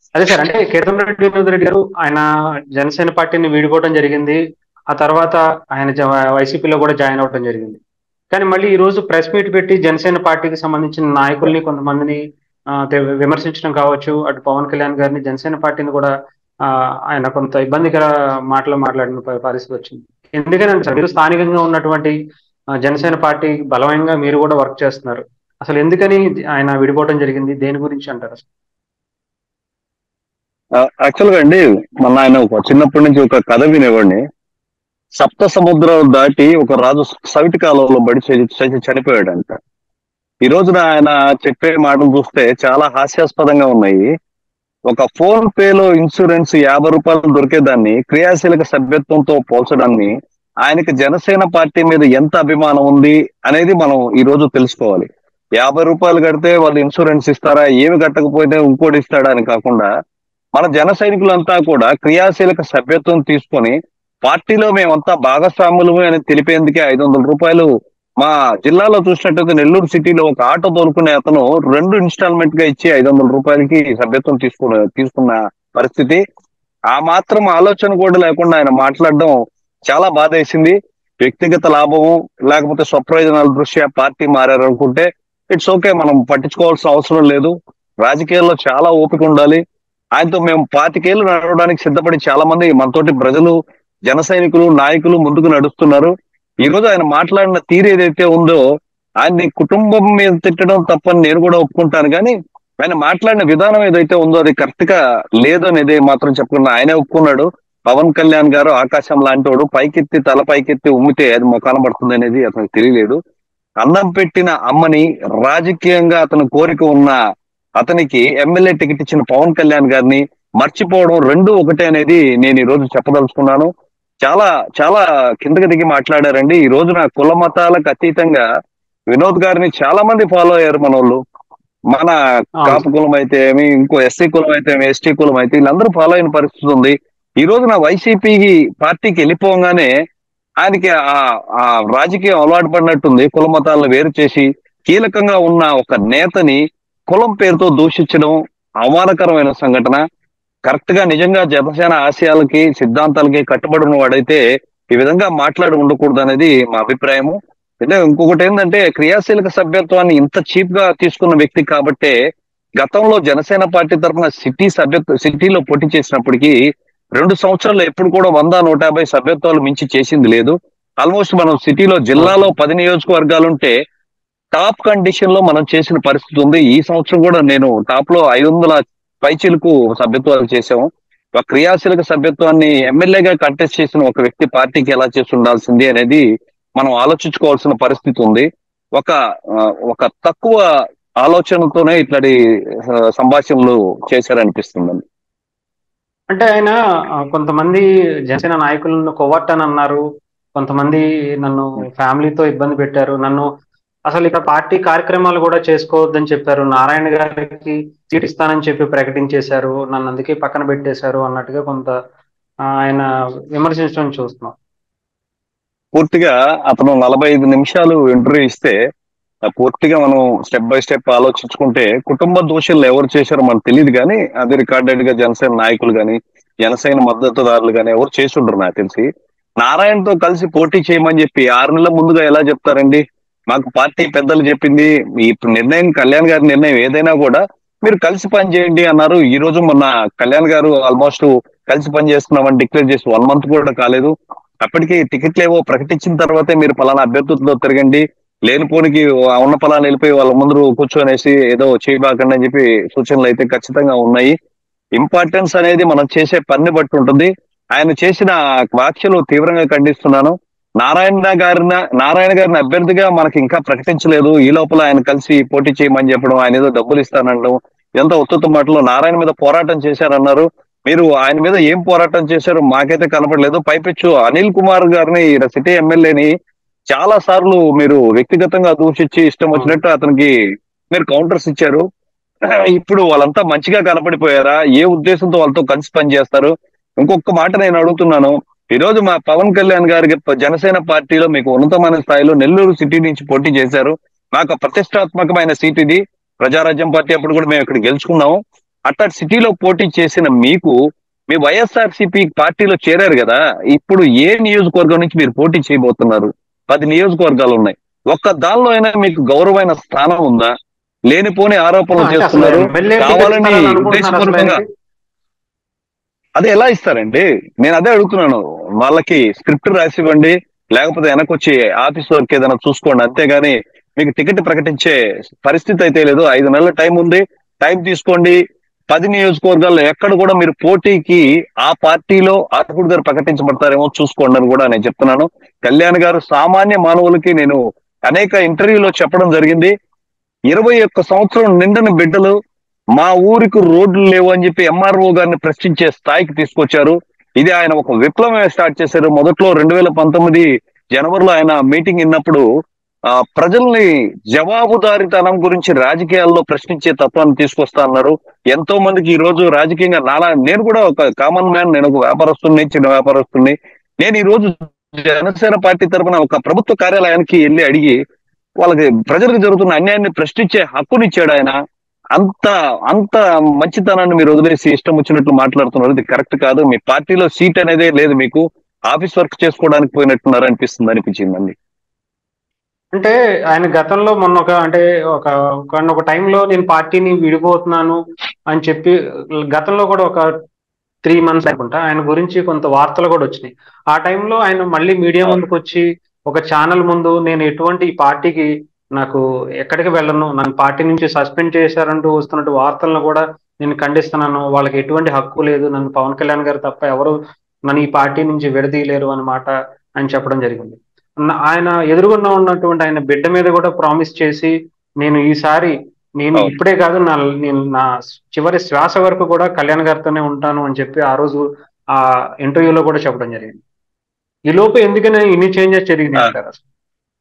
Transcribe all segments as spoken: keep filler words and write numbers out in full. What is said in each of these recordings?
అదే సార్, అంటే కేతంరెడ్డి వినోద్ రెడ్డి గారు ఆయన జనసేన పార్టీని వీడిపోవడం జరిగింది. ఆ తర్వాత ఆయన జ- వైసీపీలో కూడా జాయిన్ అవ్వడం జరిగింది. కానీ మళ్ళీ ఈ రోజు ప్రెస్ మీట్ పెట్టి జనసేన పార్టీకి సంబంధించిన నాయకుల్ని కొంతమందిని ఆ, తె- విమర్శించడం కావచ్చు, అటు పవన్ కళ్యాణ్ గారిని జనసేన పార్టీని కూడా ఆ, ఆయన కొంత ఇబ్బందికర మాటలు మాట్లాడిన ప- పరిస్థితి వచ్చింది. ఎందుకని అంటే సార్, మీరు స్థానికంగా ఉన్నటువంటి ఆ, జనసేన పార్టీ బలవంగా మీరు కూడా వర్క్ చేస్తున్నారు. అసలు ఎందుకని ఆయన విడిపోవడం జరిగింది, దేని గురించి అంటారు అసలు? యాక్చువల్ గా అండి, మన ఆయన ఒక చిన్నప్పటి నుంచి ఒక కథ వినేవాడిని. సప్త సముద్రాలు దాటి ఒక రాజు సవిటి కాలంలో బడి చే- చే- చనిపోయాడంట. ఈ రోజున ఆయన చెప్పే మాటలు చూస్తే చాలా హాస్యాస్పదంగా ఉన్నాయి. ఒక ఫోన్ పేలో ఇన్సూరెన్స్ యాభై రూపాయలు దొరికేదాన్ని క్రియాశీలక సభ్యత్వంతో పోల్చడాన్ని, ఆయనకి జనసేన పార్టీ మీద ఎంత అభిమానం ఉంది అనేది మనం ఈ రోజు తెలుసుకోవాలి. యాభై రూపాయలు కడితే వాళ్ళు ఇన్సూరెన్స్ ఇస్తారా, ఏమి కట్టకపోతే ఇంకోటి ఇస్తాడా అని కాకుండా, మన జన సైనికులంతా కూడా క్రియాశీలక సభ్యత్వం తీసుకొని పార్టీలో మేమంతా భాగస్వాములము అని తెలిపేందుకే ఐదు వందల రూపాయలు మా జిల్లాలో చూసినట్టయితే నెల్లూరు సిటీలో ఒక ఆటో తోలుకునే అతను రెండు ఇన్స్టాల్మెంట్ గా ఇచ్చి ఐదు వందల రూపాయలకి సభ్యత్వం తీసుకున్న తీసుకున్న పరిస్థితి. ఆ మాత్రం ఆలోచన కూడా లేకుండా ఆయన మాట్లాడడం చాలా బాధ వేసింది. వ్యక్తిగత లాభము లేకపోతే స్వప్రయోజనాల దృష్ట్యా పార్టీ మారారు అనుకుంటే ఇట్స్ ఓకే, మనం పట్టించుకోవాల్సిన అవసరం లేదు. రాజకీయాల్లో చాలా ఓపిక ఉండాలి. ఆయనతో మేము పాతికేళ్లు నడవడానికి సిద్ధపడి చాలా మంది మనతోటి ప్రజలు, జన సైనికులు, నాయకులు ముందుకు నడుస్తున్నారు. ఈ రోజు ఆయన మాట్లాడిన తీరు ఏదైతే ఉందో, ఆయన్ని కుటుంబం మీద తిట్టడం తప్పని నేను కూడా ఒప్పుకుంటాను. కానీ ఆయన మాట్లాడిన విధానం ఏదైతే ఉందో అది కరెక్ట్ గా లేదు అనేది మాత్రం చెప్పకుండా ఆయనే ఒప్పుకున్నాడు. పవన్ కళ్యాణ్ గారు ఆకాశం లాంటి వాడు, పైకెత్తి తల పైకెత్తి ఉమ్మితే అది మొఖాన పడుతుంది అనేది అతనికి తెలియలేదు. అన్నం పెట్టిన అమ్మని, రాజకీయంగా అతని కోరిక ఉన్న అతనికి ఎమ్మెల్యే టికెట్ ఇచ్చిన పవన్ కళ్యాణ్ గారిని మర్చిపోవడం రెండు ఒకటే అనేది నేను ఈ రోజు చెప్పదలుచుకున్నాను. చాలా చాలా కిందకి దిగి మాట్లాడారండి. ఈ రోజున కుల మతాలకు అతీతంగా వినోద్ గారిని చాలా మంది ఫాలో అయ్యారు మన వాళ్ళు. మన అవును కాపు సార్. కులం అయితే ఏమి, ఇంకో ఎస్సీ కులం అయితే ఏమి, ఎస్టీ కులం అయితే వీళ్ళందరూ ఫాలో అయిన పరిస్థితి ఉంది. ఈ రోజున వైసీపీ పార్టీకి వెళ్ళిపోగానే ఆయనకి ఆ ఆ రాజకీయం అలవాటు పడినట్టుంది. కుల మతాలను వేరు చేసి కీలకంగా ఉన్న ఒక నేతని కులం పేరుతో దూషించడం అవమానకరమైన సంఘటన. కరెక్ట్ గా నిజంగా జనసేన ఆశయాలకి, సిద్ధాంతాలకి కట్టుబడిన వాడైతే ఈ విధంగా మాట్లాడి ఉండకూడదు అనేది మా అభిప్రాయము. అంటే ఇంకొకటి ఏంటంటే, క్రియాశీలక సభ్యత్వాన్ని ఇంత చీప్ గా తీసుకున్న వ్యక్తి కాబట్టే గతంలో జనసేన పార్టీ తరఫున సిటీ సభ్యత్వ సిటీలో పోటీ చేసినప్పటికీ రెండు సంవత్సరాలు ఎప్పుడు కూడా వంద నూట యాభై సభ్యత్వాలు మించి చేసింది లేదు. ఆల్మోస్ట్ మనం సిటీలో, జిల్లాలో పది నియోజకవర్గాలుంటే టాప్ కండిషన్ లో మనం చేసిన పరిస్థితి ఉంది. ఈ సంవత్సరం కూడా నేను టాప్ లో ఐదు వందల పైచీలకు సభ్యత్వాలు చేశాము. ఒక క్రియాశీలక సభ్యత్వాన్ని ఎమ్మెల్యేగా కంటెస్ట్ చేసిన ఒక వ్యక్తి పార్టీకి ఎలా చేసి ఉండాల్సింది అనేది మనం ఆలోచించుకోవాల్సిన పరిస్థితి ఉంది. ఒక ఆ, ఒక తక్కువ ఆలోచనతోనే ఇట్లాంటి ఆ, సంభాషణలు చేశారనిపిస్తుందండి. అంటే ఆయన ఆ, కొంతమంది జనసేన నాయకులను కొవ్వట్ అని అన్నారు. కొంతమంది నన్ను ఫ్యామిలీతో ఇబ్బంది పెట్టారు. నన్ను అసలు ఇక్కడ పార్టీ కార్యక్రమాలు కూడా చేసుకోవద్దని చెప్పారు. నారాయణ గారికి సీట్ ఇస్తానని చెప్పి ప్రకటించేశారు. నన్ను అందుకే పక్కన పెట్టేశారు అన్నట్టుగా కొంత ఆ, ఆయన విమర్శించడం చూస్తున్నాం. పూర్తిగా అతను నలభై ఐదు నిమిషాలు ఇంటర్వ్యూ ఇస్తే ఆ పూర్తిగా మనం స్టెప్ బై స్టెప్ ఆలోచించుకుంటే కుటుంబ దోషులు ఎవరు చేశారో మనకు తెలియదు. కానీ అది రికార్డెడ్ గా జనసేన నాయకులు కానీ, జనసేన మద్దతుదారులు కానీ ఎవరు చేసి ఉండరు నాకు తెలిసి. నారాయణతో కలిసి పోటీ చేయమని చెప్పి ఆరు నెలల ముందుగా ఎలా చెప్తారండి? మాకు పార్టీ పెద్దలు చెప్పింది, ఈ నిర్ణయం కళ్యాణ్ గారి నిర్ణయం ఏదైనా కూడా మీరు కలిసి పని చేయండి అన్నారు. ఈ రోజు మొన్న కళ్యాణ్ గారు ఆల్మోస్ట్ కలిసి పని చేస్తున్నామని డిక్లేర్ చేసి వన్ మంత్ కూడా కాలేదు. అప్పటికి టికెట్లు ఏవో ప్రకటించిన తర్వాతే మీరు పలానా అభ్యర్థులతో తిరగండి, లేనిపోనికి ఉన్న పలానా వెళ్ళిపోయి వాళ్ళ ముందు కూర్చొనేసి ఏదో చేయబాకండి అని చెప్పి సూచనలు అయితే ఖచ్చితంగా ఉన్నాయి. ఇంపార్టెన్స్ అనేది మనం చేసే పని బట్టి ఉంటుంది. ఆయన చేసిన వ్యాఖ్యలు తీవ్రంగా ఖండిస్తున్నాను. నారాయణ గారిన నారాయణ గారిని అభ్యర్థిగా మనకి ఇంకా ప్రకటించలేదు. ఈ లోపల ఆయన కలిసి పోటీ చేయమని చెప్పడం, ఆయన ఏదో డబ్బులు ఇస్తానడం, ఎంత ఉత్తుత్త మాటలు. నారాయణ మీద పోరాటం చేశారన్నారు. మీరు ఆయన మీద ఏం పోరాటం చేశారో మాకైతే కనపడలేదు. పైపెచ్చు అనిల్ కుమార్ గారిని, సిటీ ఎమ్మెల్యేని చాలా సార్లు మీరు వ్యక్తిగతంగా దూషించి ఇష్టం అవును. వచ్చినట్టు అతనికి మీరు కౌంటర్స్ ఇచ్చారు. ఇప్పుడు వాళ్ళంతా మంచిగా కనపడిపోయారా? ఏ ఉద్దేశంతో వాళ్ళతో కలిసి పనిచేస్తారు? ఇంకొక మాట నేను అడుగుతున్నాను. ఈ రోజు మా పవన్ కళ్యాణ్ గారికి జనసేన పార్టీలో మీకు ఉన్నతమైన స్థాయిలో నెల్లూరు సిటీ నుంచి పోటీ చేశారు. మాకు ప్రతిష్టాత్మకమైన సీట్ ఇది. ప్రజారాజ్యం పార్టీ అప్పుడు కూడా మేము ఇక్కడ గెలుచుకున్నాము. అట్లా సిటీలో పోటీ చేసిన మీకు మీ వైఎస్ఆర్సీపీ పార్టీలో చేరారు కదా, ఇప్పుడు ఏ నియోజకవర్గం నుంచి మీరు పోటీ చేయబోతున్నారు? పది నియోజకవర్గాలు ఉన్నాయి. ఒక్క దానిలో అయినా మీకు గౌరవమైన స్థానం ఉందా? లేనిపోని ఆరోపణలు అంటే అసలు చేస్తున్నారు. ఎమ్మెల్యే టికెట్ కావాలని ఇస్తారని అనుకుంటున్నారు అసలు ఉద్దేశపూర్వకంగా ఆయనకి? అదే ఎలా ఇస్తారండి? నేను అదే అడుగుతున్నాను. వాళ్ళకి స్క్రిప్ట్ రాసి ఇవ్వండి, లేకపోతే వెనకొచ్చి ఆఫీస్ వర్క్ ఏదైనా చూసుకోండి, అంతేగాని మీకు టికెట్ ప్రకటించే పరిస్థితి అయితే లేదు. ఐదు నెలల టైం ఉంది, టైం తీసుకోండి. పది నియోజకవర్గాల్లో ఎక్కడ కూడా మీరు పోటీకి ఆ పార్టీలో అర్హుడు గారు ప్రకటించబడతారేమో చూసుకోండి అని కూడా నేను చెప్తున్నాను. కళ్యాణ్ గారు సామాన్య మానవులకి నేను అనేక ఇంటర్వ్యూలో చెప్పడం జరిగింది. ఇరవై ఒక్క సంవత్సరం నిండిన బిడ్డలు మా ఊరికి రోడ్లు లేవు అని చెప్పి ఎంఆర్ఓ గారిని ప్రశ్నించే స్థాయికి తీసుకొచ్చారు. ఇది ఆయన ఒక విప్లవమే స్టార్ట్ చేశారు. మొదట్లో రెండు వేల పంతొమ్మిది జనవరిలో ఆయన మీటింగ్ విన్నప్పుడు ఆ ప్రజల్ని జవాబుదారీతనం గురించి రాజకీయాల్లో ప్రశ్నించే తత్వాన్ని తీసుకొస్తా అన్నారు. ఎంతో మందికి ఈ రోజు రాజకీయంగా నాలా నేను కూడా ఒక కామన్ మ్యాన్, నేను ఒక వ్యాపారస్తుని, చిన్న వ్యాపారస్తుని. నేను ఈ రోజు జనసేన పార్టీ తరఫున ఒక ప్రభుత్వ కార్యాలయానికి వెళ్ళి అడిగి వాళ్ళకి ప్రజలకు జరుగుతున్న అన్యాయాన్ని ప్రశ్నించే హక్కునిచ్చాడు ఆయన. అంత అంత మంచితనాన్ని మీరు వదిలేసి ఇష్టం వచ్చినట్లు మాట్లాడుతున్నారు. ఇది కరెక్ట్ కాదు. మీ పార్టీలో సీట్ అనేదే లేదు, మీకు ఆఫీస్ వర్క్ చేసుకోవడానికి పోయినట్టున్నారు అనిపిస్తుంది అనిపించిందండి. అంటే ఆయన గతంలో మొన్న ఒక అంటే ఒక ఒక- ఒక టైంలో నేను పార్టీని విడిపోతున్నాను అని చెప్పి గతంలో కూడా ఒక త్రీ మంత్స్ అనుకుంటా ఆయన గురించి కొంత వార్తలు కూడా వచ్చినాయి. ఆ టైంలో ఆయన మళ్ళీ మీడియా ముందుకు వచ్చి ఒక ఛానల్ ముందు నేను ఎటువంటి ఈ పార్టీకి నాకు ఎక్కడికి వెళ్ళను, నన్ను పార్టీ నుంచి సస్పెండ్ చేశారంటూ వస్తున్నట్టు వార్తలను కూడా నేను ఖండిస్తున్నాను, వాళ్ళకి ఎటువంటి హక్కు లేదు, నన్ను పవన్ కళ్యాణ్ గారు తప్ప ఎవరు నన్ను ఈ పార్టీ నుంచి విడదీయలేరు అన్నమాట అని చెప్పడం జరిగింది. న- ఆయన ఎదురుగున్న ఉన్నటువంటి ఆయన బిడ్డ మీద కూడా ప్రామిస్ చేసి నేను ఈసారి నేను అవును. ఇప్పుడే కాదు నా నేను నా చివరి శ్వాస వరకు కూడా కళ్యాణ్ గారితోనే ఉంటాను అని చెప్పి ఆ రోజు ఆ ఇంటర్వ్యూలో కూడా చెప్పడం జరిగింది. ఈ లోపు ఎందుకని ఇన్ని చేంజెస్ జరిగినాయి ఆ, అంటారు అసలు?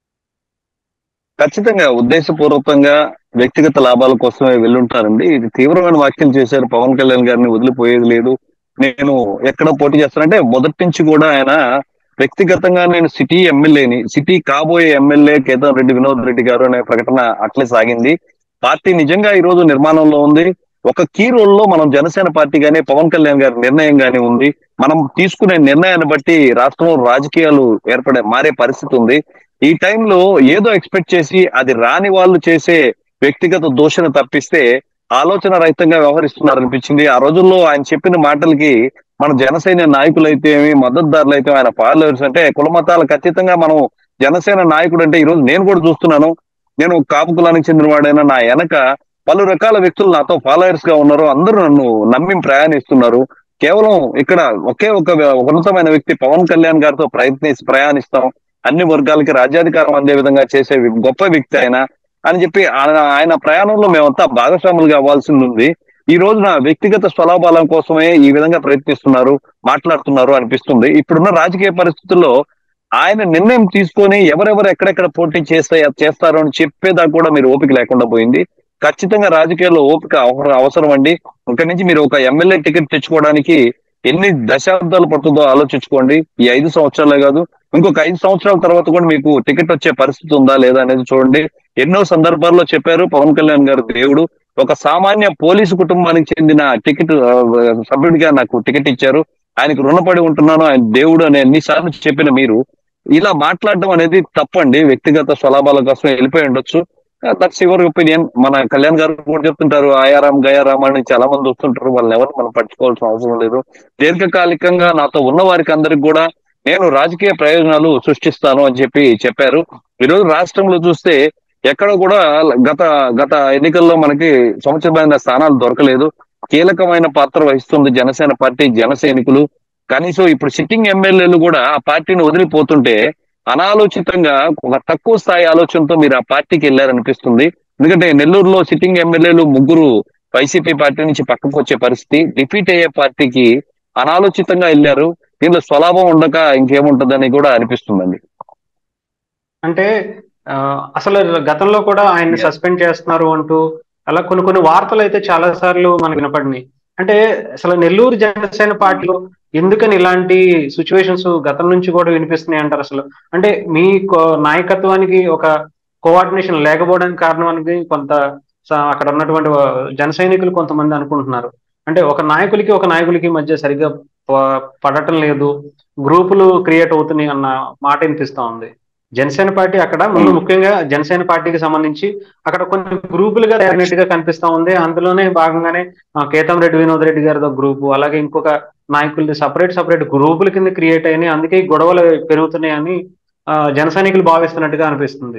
ఖచ్చితంగా ఉద్దేశపూర్వకంగా వ్యక్తిగత లాభాల కోసమే వెళ్ళుంటారండి. ఇది తీవ్రమైన వ్యాఖ్యలు చేశారు. పవన్ కళ్యాణ్ గారిని వదిలిపోయేది లేదు, నేను ఎక్కడ పోటీ చేస్తానంటే మొదటి నుంచి కూడా ఆయన వ్యక్తిగతంగా నేను సిటీ ఎమ్మెల్యేని, సిటీ కాబోయే ఎమ్మెల్యే కేతంరెడ్డి వినోద్ రెడ్డి గారు అనే ప్రకటన అట్లే సాగింది. పార్టీ నిజంగా ఈ రోజు నిర్మాణంలో ఉంది. ఒక కీ రోల్ లో మనం జనసేన పార్టీ గానీ పవన్ కళ్యాణ్ గారి నిర్ణయం గానీ ఉంది. మనం తీసుకునే నిర్ణయాన్ని బట్టి రాష్ట్రంలో రాజకీయాలు ఏర్పడే మారే పరిస్థితి ఉంది. ఈ టైంలో ఏదో ఎక్స్పెక్ట్ చేసి అది రాని వాళ్ళు చేసే వ్యక్తిగత దూషణ తప్పిస్తే ఆలోచన రహితంగా వ్యవహరిస్తున్నారు అనిపించింది. ఆ రోజుల్లో ఆయన చెప్పిన మాటలకి మన జనసేన నాయకులైతే మద్దతుదారులు అయితే ఆయన ఫాలోవర్స్ అంటే కుల మతాలకు ఖచ్చితంగా మనం జనసేన నాయకుడు అంటే ఈ రోజు నేను కూడా చూస్తున్నాను. నేను కాపు కులానికి చెందిన వాడైనా నా వెనక పలు రకాల వ్యక్తులు నాతో ఫాలోవర్స్ గా ఉన్నారు. అందరూ నన్ను నమ్మి ప్రయాణిస్తున్నారు. కేవలం ఇక్కడ ఒకే ఒక ఉన్నతమైన వ్యక్తి పవన్ కళ్యాణ్ గారితో ప్రయత్నించి ప్రయాణిస్తాం, అన్ని వర్గాలకి రాజ్యాధికారం అందే విధంగా చేసే గొప్ప వ్యక్తి ఆయన అని చెప్పి ఆయన ఆయన ప్రయాణంలో మేమంతా భాగస్వాములుగా అవ్వాల్సింది ఉంది. ఈ రోజున వ్యక్తిగత స్వలాభాలం కోసమే ఈ విధంగా ప్రయత్నిస్తున్నారు, మాట్లాడుతున్నారు అనిపిస్తుంది. ఇప్పుడున్న రాజకీయ పరిస్థితుల్లో ఆయన నిర్ణయం తీసుకొని ఎవరెవరు ఎక్కడెక్కడ పోటీ చేస్తే చేస్తారు అని చెప్పేదాకా కూడా మీరు ఓపిక లేకుండా పోయింది. ఖచ్చితంగా రాజకీయాల్లో ఓపిక అవసరం అవసరం అండి. ఇక్కడి నుంచి మీరు ఒక ఎమ్మెల్యే టికెట్ తెచ్చుకోవడానికి ఎన్ని దశాబ్దాలు పడుతుందో ఆలోచించుకోండి. ఈ ఐదు సంవత్సరాలే కాదు, ఇంకొక ఐదు సంవత్సరాల తర్వాత కూడా మీకు టికెట్ వచ్చే పరిస్థితి ఉందా లేదా అనేది చూడండి. ఎన్నో సందర్భాల్లో చెప్పారు పవన్ కళ్యాణ్ గారు దేవుడు, ఒక సామాన్య పోలీసు కుటుంబానికి చెందిన టికెట్ ఆ, సభ్యుడిగా నాకు టికెట్ ఇచ్చారు, ఆయనకు రుణపడి ఉంటున్నాను, ఆయన దేవుడు అని ఎన్నిసార్లు చెప్పిన మీరు ఇలా మాట్లాడడం అనేది తప్పండి. వ్యక్తిగత స్వలాభాల కోసం వెళ్ళిపోయి ఉండొచ్చు. That's your opinion. మన కళ్యాణ్ గారు కూడా చెప్తుంటారు ఆయారాం గయారాం అని చాలా మంది వస్తుంటారు, వాళ్ళని ఎవరు మనం పట్టుకోవాల్సిన అవసరం లేదు. దీర్ఘకాలికంగా నాతో ఉన్న వారికి అందరికి కూడా నేను రాజకీయ ప్రయోజనాలు సృష్టిస్తాను అని చెప్పి చెప్పారు. ఈరోజు రాష్ట్రంలో చూస్తే ఎక్కడ కూడా గత గత ఎన్నికల్లో మనకి సముచితమైన స్థానాలు దొరకలేదు. కీలకమైన పాత్ర వహిస్తుంది జనసేన పార్టీ, జన సైనికులు. కనీసం ఇప్పుడు సిట్టింగ్ ఎమ్మెల్యేలు కూడా ఆ పార్టీని వదిలిపోతుంటే అనాలోచితంగా ఒక తక్కువ స్థాయి ఆలోచనతో మీరు ఆ పార్టీకి వెళ్ళారనిపిస్తుంది. ఎందుకంటే నెల్లూరులో సిట్టింగ్ ఎమ్మెల్యేలు ముగ్గురు వైసీపీ పార్టీ నుంచి పక్కకు వచ్చే పరిస్థితి, డిఫీట్ అయ్యే పార్టీకి అనాలోచితంగా వెళ్ళారు. దీనిలో స్వలాభం ఉండక ఇంకేముంటదని కూడా అనిపిస్తుందండి. అంటే ఆ, అసలు గతంలో కూడా ఆయన్ని సస్పెండ్ చేస్తున్నారు అంటూ అలా కొన్ని కొన్ని వార్తలు అయితే చాలా సార్లు మనకు వినపడినాయి. అంటే అసలు నెల్లూరు జనసేన పార్టీలో ఎందుకని ఇలాంటి సిచ్యువేషన్స్ గతం నుంచి కూడా వినిపిస్తున్నాయి అంటారు అసలు? అంటే మీ కో- నాయకత్వానికి ఒక కోఆర్డినేషన్ లేకపోవడానికి కారణం అనేది కొంత అక్కడ ఉన్నటువంటి జన సైనికులు కొంతమంది అనుకుంటున్నారు, అంటే ఒక నాయకులకి ఒక నాయకులకి మధ్య సరిగ్గా పడటం లేదు, గ్రూపులు క్రియేట్ అవుతున్నాయి అన్న మాట వినిపిస్తా ఉంది. జనసేన పార్టీ అక్కడ ముందు ముఖ్యంగా జనసేన పార్టీకి సంబంధించి అక్కడ కొన్ని గ్రూపులుగా తయారైనట్టుగా కనిపిస్తా ఉంది. అందులోనే భాగంగానే కేతంరెడ్డి వినోద్ రెడ్డి గారితో గ్రూపు, అలాగే ఇంకొక నాయకులది సపరేట్ సపరేట్ గ్రూపుల కింద క్రియేట్ అయినాయి, అందుకే గొడవలు పెరుగుతున్నాయని జన సైనికులు భావిస్తున్నట్టుగా అనిపిస్తుంది.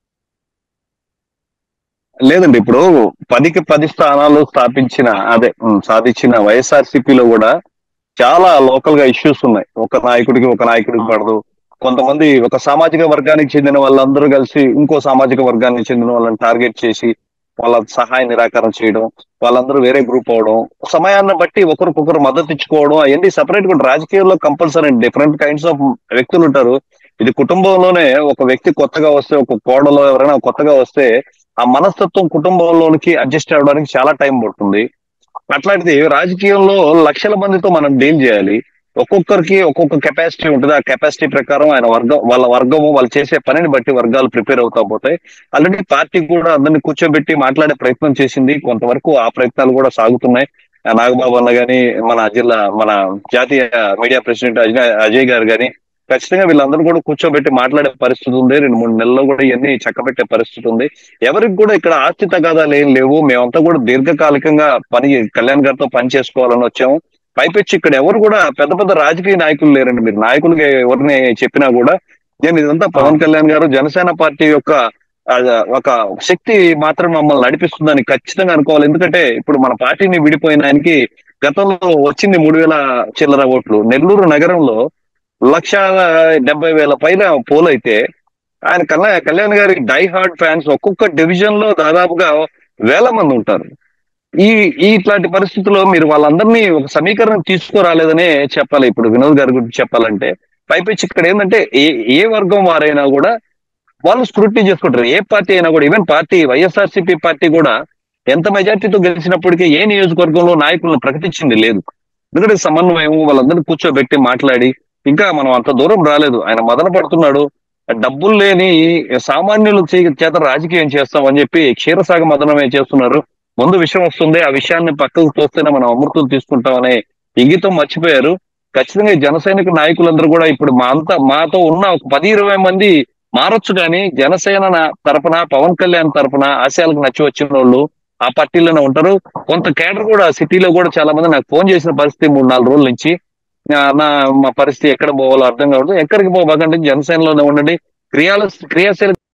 లేదండి, ఇప్పుడు పదికి పది స్థానాలు స్థాపించిన అదే సాధించిన వైఎస్ఆర్సీపీలో కూడా చాలా లోకల్ గా ఇష్యూస్ ఉన్నాయి. ఒక నాయకుడికి ఒక నాయకుడికి పడదు. కొంతమంది ఒక సామాజిక వర్గానికి చెందిన వాళ్ళందరూ కలిసి ఇంకో సామాజిక వర్గానికి చెందిన వాళ్ళని టార్గెట్ చేసి వాళ్ళ సహాయ నిరాకరణ చేయడం, వాళ్ళందరూ వేరే గ్రూప్ అవడం, సమయాన్ని బట్టి ఒకరికొకరు మద్దతు ఇచ్చుకోవడం, అవన్నీ సపరేట్ గా రాజకీయాల్లో కంపల్సరీ డిఫరెంట్ కైండ్స్ ఆఫ్ వ్యక్తులు ఉంటారు. ఇది కుటుంబంలోనే ఒక వ్యక్తి కొత్తగా వస్తే, ఒక కోడలో ఎవరైనా కొత్తగా వస్తే ఆ మనస్తత్వం కుటుంబంలోనికి అడ్జస్ట్ అవ్వడానికి చాలా టైం పడుతుంది. అట్లాంటిది రాజకీయంలో లక్షల మందితో మనం డీల్ చేయాలి. ఒక్కొక్కరికి ఒక్కొక్క కెపాసిటీ ఉంటుంది. ఆ కెపాసిటీ ప్రకారం ఆయన వర్గం వాళ్ళ వర్గము వాళ్ళు చేసే పనిని బట్టి వర్గాలు ప్రిపేర్ అవుతా పోతాయి. ఆల్రెడీ పార్టీ కూడా అందరినీ కూర్చోబెట్టి మాట్లాడే ప్రయత్నం చేసింది. కొంతవరకు ఆ ప్రయత్నాలు కూడా సాగుతున్నాయి. నాగబాబు అన్న గాని, మన జిల్లా మన జాతీయ మీడియా ప్రెసిడెంట్ అజయ్ అజయ్ గారు గాని ఖచ్చితంగా వీళ్ళందరూ కూడా కూర్చోబెట్టి మాట్లాడే పరిస్థితి ఉంది. రెండు మూడు నెలల్లో కూడా ఇవన్నీ చక్కబెట్టే పరిస్థితి ఉంది. ఎవరికి కూడా ఇక్కడ ఆస్తి తగాదాలు ఏం లేవు. మేమంతా కూడా దీర్ఘకాలికంగా పని కళ్యాణ్ గారితో పని చేసుకోవాలని వచ్చాము. పైపెచ్చి ఇక్కడ ఎవరు కూడా పెద్ద పెద్ద రాజకీయ నాయకులు లేరండి. మీరు నాయకులుగా ఎవరిని చెప్పినా కూడా నేను ఇదంతా పవన్ కళ్యాణ్ గారు జనసేన పార్టీ యొక్క ఒక శక్తి మాత్రం మమ్మల్ని నడిపిస్తుందని ఖచ్చితంగా అనుకోవాలి. ఎందుకంటే ఇప్పుడు మన పార్టీని విడిపోయిన ఆయనకి గతంలో వచ్చింది మూడు వేల చిల్లర ఓట్లు. నెల్లూరు నగరంలో లక్ష డెబ్బై వేల పైన పోలైతే ఆయన కళ్యాణ్ కళ్యాణ్ గారి డై హార్డ్ ఫ్యాన్స్ ఒక్కొక్క డివిజన్ లో దాదాపుగా వేల మంది ఉంటారు. ఈ ఇట్లాంటి పరిస్థితుల్లో మీరు వాళ్ళందరినీ ఒక సమీకరణం తీసుకురాలేదనే చెప్పాలి. ఇప్పుడు వినోద్ గారి గురించి చెప్పాలంటే పైపెచ్చి ఇక్కడ ఏంటంటే ఏ ఏ వర్గం వారైనా కూడా వాళ్ళు స్క్రూటినీ చేసుకుంటారు. ఏ పార్టీ అయినా కూడా, ఈవెన్ పార్టీ వైఎస్ఆర్సీపీ పార్టీ కూడా ఎంత మెజార్టీతో గెలిచినప్పటికీ ఏ నియోజకవర్గంలో నాయకులను ప్రకటించింది లేదు. ఎందుకంటే సమన్వయం వాళ్ళందరినీ కూర్చోబెట్టి మాట్లాడి ఇంకా మనం అంత దూరం రాలేదు. ఆయన మదన పడుతున్నాడు. డబ్బులు లేని సామాన్యుల చేత రాజకీయం చేస్తామని చెప్పి క్షీరసాగ మదనమే చేస్తున్నారు. ముందు విషయం వస్తుంది, ఆ విషయాన్ని పక్కకు తోస్తేనే మనం అమృతులు తీసుకుంటామనే ఇంగితం మర్చిపోయారు. ఖచ్చితంగా జన సైనిక నాయకులందరూ కూడా ఇప్పుడు మా అంతా మాతో ఉన్న ఒక పది ఇరవై మంది మారొచ్చు, కానీ జనసేన తరపున పవన్ కళ్యాణ్ తరపున ఆశయాలకు నచ్చి వచ్చిన వాళ్ళు ఆ పార్టీలోనే ఉంటారు. కొంత కేడర్ కూడా సిటీలో కూడా చాలా మంది నాకు ఫోన్ చేసిన పరిస్థితి మూడు నాలుగు రోజుల నుంచి, నా మా పరిస్థితి ఎక్కడ పోవాలో అర్థం కావద్దు, ఎక్కడికి పోబాకండి జనసేనలోనే ఉండండి, క్రియాల క్రియాశీల